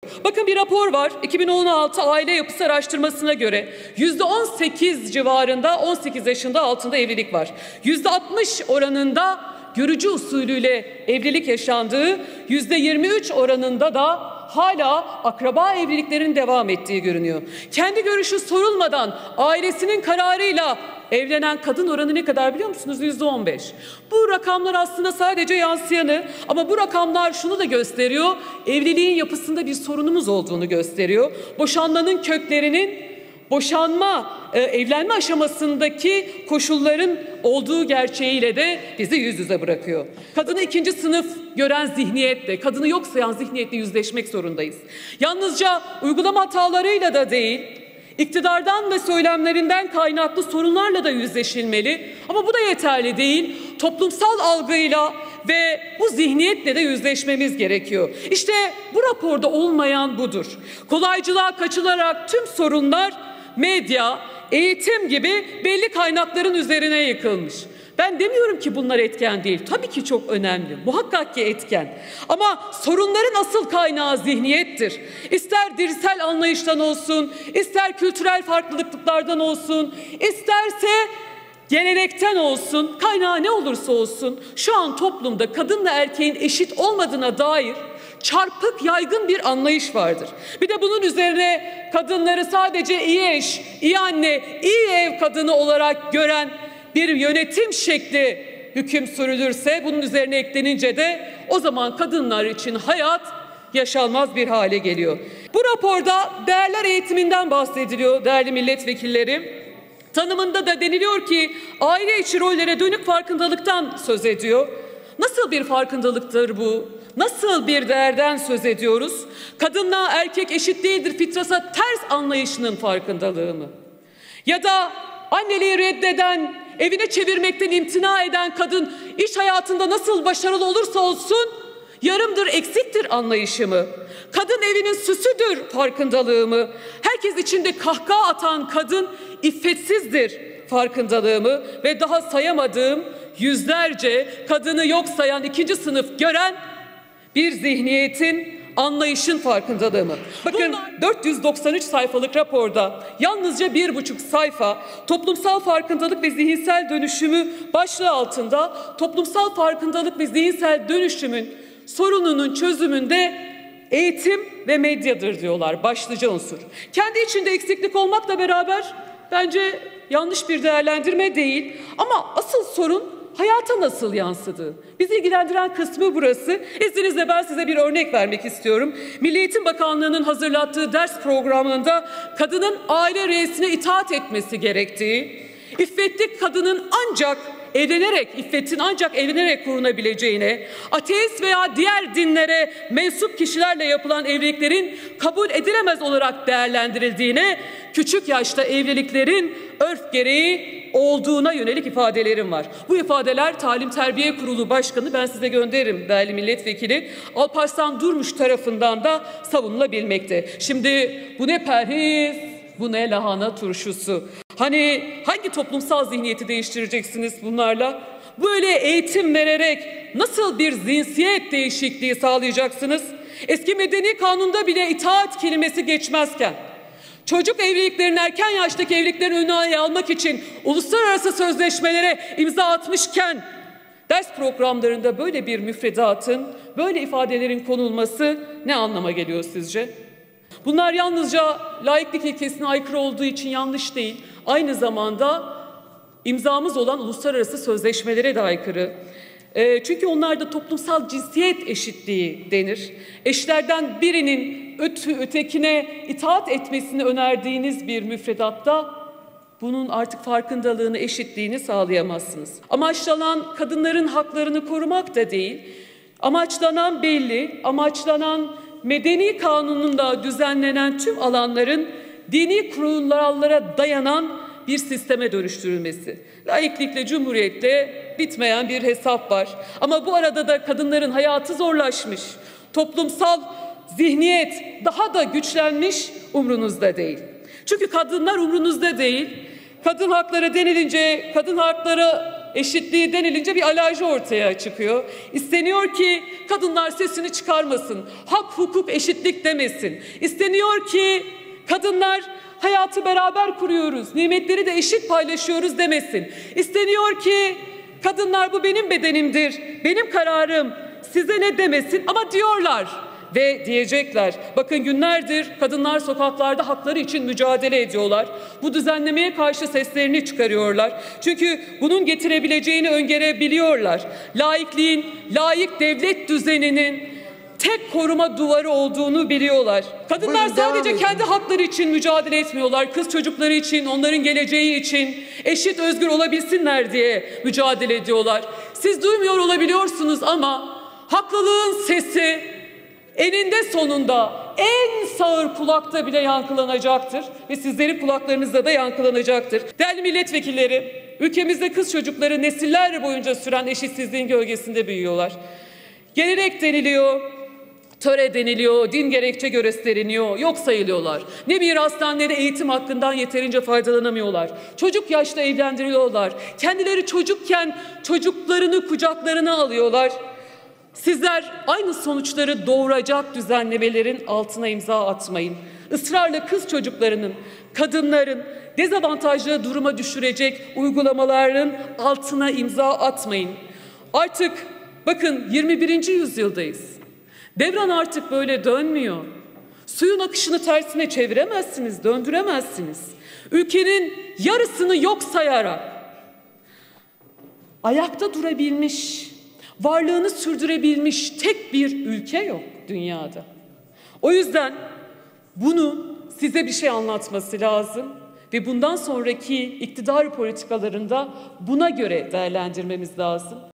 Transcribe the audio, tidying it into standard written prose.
Bakın bir rapor var. 2016 aile yapısı araştırmasına göre %18 civarında 18 yaşında altında evlilik var. %60 oranında görücü usulüyle evlilik yaşandığı, %23 oranında da hala akraba evliliklerin devam ettiği görünüyor. Kendi görüşü sorulmadan ailesinin kararıyla evlenen kadın oranı ne kadar biliyor musunuz? %15. Bu rakamlar aslında sadece yansıyanı, ama bu rakamlar şunu da gösteriyor: evliliğin yapısında bir sorunumuz olduğunu gösteriyor. Boşanmanın köklerinin evlenme aşamasındaki koşulların olduğu gerçeğiyle de bizi yüz yüze bırakıyor. Kadını ikinci sınıf gören zihniyetle, kadını yok sayan zihniyetle yüzleşmek zorundayız. Yalnızca uygulama hatalarıyla da değil, iktidardan ve söylemlerinden kaynaklı sorunlarla da yüzleşilmeli. Ama bu da yeterli değil. Toplumsal algıyla ve bu zihniyetle de yüzleşmemiz gerekiyor. İşte bu raporda olmayan budur. Kolaycılığa kaçılarak tüm sorunlar medya, eğitim gibi belli kaynakların üzerine yıkılmış. Ben demiyorum ki bunlar etken değil. Tabii ki çok önemli. Muhakkak ki etken. Ama sorunların asıl kaynağı zihniyettir. İster dinsel anlayıştan olsun, ister kültürel farklılıklardan olsun, isterse gelenekten olsun, kaynağı ne olursa olsun, şu an toplumda kadınla erkeğin eşit olmadığına dair çarpık, yaygın bir anlayış vardır. Bir de bunun üzerine kadınları sadece iyi eş, iyi anne, iyi ev kadını olarak gören bir yönetim şekli hüküm sürülürse, bunun üzerine eklenince de o zaman kadınlar için hayat yaşanmaz bir hale geliyor. Bu raporda değerler eğitiminden bahsediliyor değerli milletvekilleri. Tanımında da deniliyor ki aile içi rollere dönük farkındalıktan söz ediyor. Nasıl bir farkındalıktır bu? Nasıl bir değerden söz ediyoruz? Kadınla erkek eşit değildir fitrata ters anlayışının farkındalığı mı? Ya da anneliği reddeden, evine çevirmekten imtina eden kadın iş hayatında nasıl başarılı olursa olsun yarımdır, eksiktir anlayışı mı? Kadın evinin süsüdür farkındalığı mı? Herkes içinde kahkaha atan kadın iffetsizdir farkındalığı mı? Ve daha sayamadığım yüzlerce kadını yok sayan, ikinci sınıf gören bir zihniyetin, anlayışın farkındalığı mı? Bakın 493 sayfalık raporda yalnızca 1,5 sayfa toplumsal farkındalık ve zihinsel dönüşümü başlığı altında toplumsal farkındalık ve zihinsel dönüşümün sorununun çözümünde eğitim ve medyadır diyorlar, başlıca unsur. Kendi içinde eksiklik olmakla beraber bence yanlış bir değerlendirme değil, ama asıl sorun hayata nasıl yansıdığı. Bizi ilgilendiren kısmı burası. İzninizle ben size bir örnek vermek istiyorum. Milli Eğitim Bakanlığı'nın hazırlattığı ders programında kadının aile reisine itaat etmesi gerektiği, iffetli kadının ancak iffetin ancak evlenerek korunabileceğine, ateist veya diğer dinlere mensup kişilerle yapılan evliliklerin kabul edilemez olarak değerlendirildiğine, küçük yaşta evliliklerin örf gereği olduğuna yönelik ifadelerim var. Bu ifadeler Talim Terbiye Kurulu Başkanı, ben size gönderirim değerli milletvekili, Alparslan Durmuş tarafından da savunulabilmekte. Şimdi bu ne perhiz, bu ne lahana turşusu. Hani hangi toplumsal zihniyeti değiştireceksiniz bunlarla? Böyle eğitim vererek nasıl bir zihniyet değişikliği sağlayacaksınız? Eski medeni kanunda bile itaat kelimesi geçmezken, çocuk evliliklerinin, erken yaştaki evliliklerin önüne almak için uluslararası sözleşmelere imza atmışken, ders programlarında böyle bir müfredatın, böyle ifadelerin konulması ne anlama geliyor sizce? Bunlar yalnızca laiklik ilkesine aykırı olduğu için yanlış değil, aynı zamanda imzamız olan uluslararası sözleşmelere de aykırı. Çünkü onlarda toplumsal cinsiyet eşitliği denir. Eşlerden birinin ötekine itaat etmesini önerdiğiniz bir müfredatta bunun artık farkındalığını, eşitliğini sağlayamazsınız. Amaçlanan kadınların haklarını korumak da değil, amaçlanan belli, amaçlanan medeni kanununda düzenlenen tüm alanların dini kurallara dayanan bir sisteme dönüştürülmesi. Laiklikle, cumhuriyetle bitmeyen bir hesap var. Ama bu arada da kadınların hayatı zorlaşmış. Toplumsal zihniyet daha da güçlenmiş, umrunuzda değil. Çünkü kadınlar umrunuzda değil. Kadın hakları denilince kadın hakları eşitliği denilince bir alerji ortaya çıkıyor. İsteniyor ki kadınlar sesini çıkarmasın, hak, hukuk, eşitlik demesin. İsteniyor ki kadınlar hayatı beraber kuruyoruz, nimetleri de eşit paylaşıyoruz demesin. İsteniyor ki kadınlar bu benim bedenimdir, benim kararım, size ne demesin, ama diyorlar. Ve diyecekler. Bakın günlerdir kadınlar sokaklarda hakları için mücadele ediyorlar. Bu düzenlemeye karşı seslerini çıkarıyorlar. Çünkü bunun getirebileceğini öngörebiliyorlar. Laikliğin, laik devlet düzeninin tek koruma duvarı olduğunu biliyorlar. Kadınlar Buyurun, sadece kendi hakları için mücadele etmiyorlar. Kız çocukları için, onların geleceği için eşit, özgür olabilsinler diye mücadele ediyorlar. Siz duymuyor olabiliyorsunuz ama haklılığın sesi eninde sonunda en sağır kulakta bile yankılanacaktır ve sizlerin kulaklarınızda da yankılanacaktır. Değerli milletvekilleri, ülkemizde kız çocukları nesiller boyunca süren eşitsizliğin gölgesinde büyüyorlar. Gelenek deniliyor, töre deniliyor, din gerekçe gösteriliyor, yok sayılıyorlar. Ne mirastan ne de eğitim hakkından yeterince faydalanamıyorlar. Çocuk yaşta evlendiriliyorlar. Kendileri çocukken çocuklarını kucaklarına alıyorlar. Sizler aynı sonuçları doğuracak düzenlemelerin altına imza atmayın. Israrla kız çocuklarının, kadınların dezavantajlı duruma düşürecek uygulamaların altına imza atmayın. Artık bakın 21. yüzyıldayız. Devran artık böyle dönmüyor. Suyun akışını tersine çeviremezsiniz, döndüremezsiniz. Ülkenin yarısını yok sayarak ayakta durabilmiş, varlığını sürdürebilmiş tek bir ülke yok dünyada. O yüzden bunu size bir şey anlatması lazım ve bundan sonraki iktidar politikalarında buna göre değerlendirmemiz lazım.